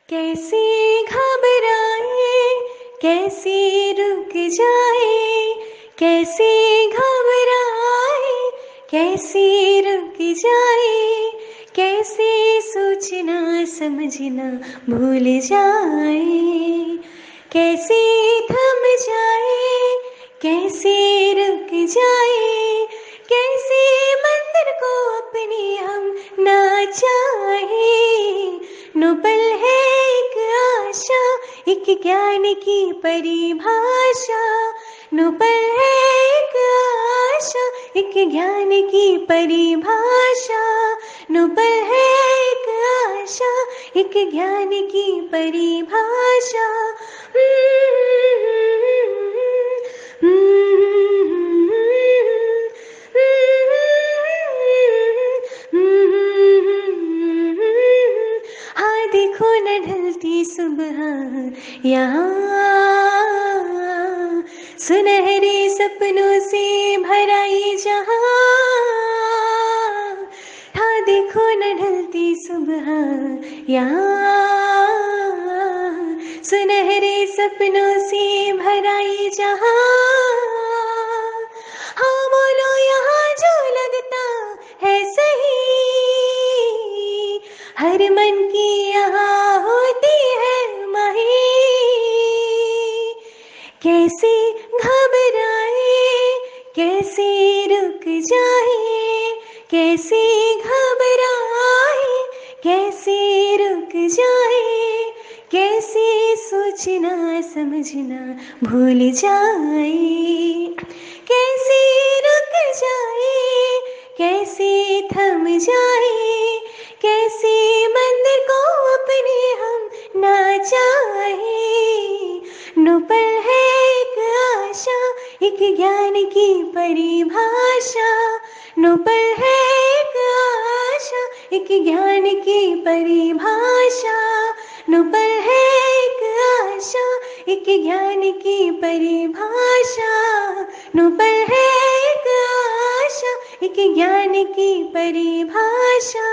कैसे घबराए, कैसे रुक जाए, कैसे घबराए, कैसे रुक जाए, कैसे सोचना समझना भूल जाए, कैसे थम जाए, कैसे रुक जाए, कैसे मंदिर को अपने हम ना चाहे। नो पल है एक आशा, एक ज्ञान की परिभाषा। नो पल है एक आशा, एक ज्ञान की परिभाषा। नो पल है एक आशा, एक ज्ञान की परिभाषा। हाँ देखो न ढलती सुबह यहाँ, सुनहरे सपनों से भरा ये जहाँ। हाँ देखो न ढलती सुबह यहाँ, सुनहरे सपनों से भरा ये जहाँ। हाँ बोलो यहाँ जो लगता है सही, हर मन की यहाँ होती है माही। कैसे घबराए, कैसे रुक जाए, कैसे घबराए, कैसे रुक जाए, कैसे सोचना समझना भूल जाए, कैसे रुक जाए, कैसे थम जाए, कैसे मंदिर को अपने हम ना चाहे। नो पल है एक आशा, एक ज्ञान की परिभाषा। नो पल है एक आशा, एक ज्ञान की परिभाषा। नो पल है एक आशा, एक ज्ञान की परिभाषा। नो पल है एक आशा, एक ज्ञान की परिभाषा।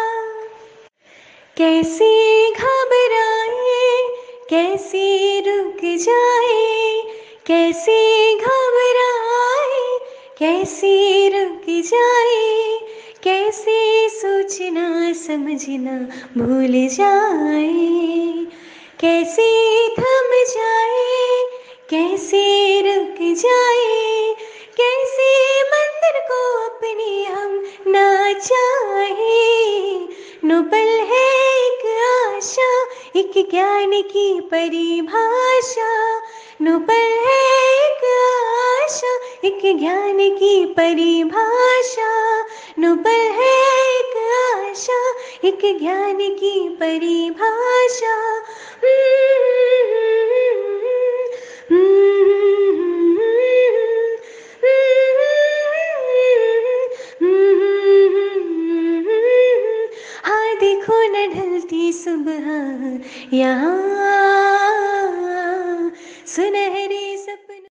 कैसे घबराए, कैसे रुक जाए, कैसे घबराए, कैसे रुक जाए, कैसे सोचना समझना भूल जाए, कैसे थम जाए, कैसे रुक जाए, कैसे मंदिर को अपने हम ना चाहे। नो पल है एक आशा, एक ज्ञान की परिभाषा। नो पल है एक आशा, एक ज्ञान की परिभाषा। नो पल है एक आशा, एक ज्ञान की परिभाषा। हाँ देखो न ढलती सुबह यहाँ, सुनहरे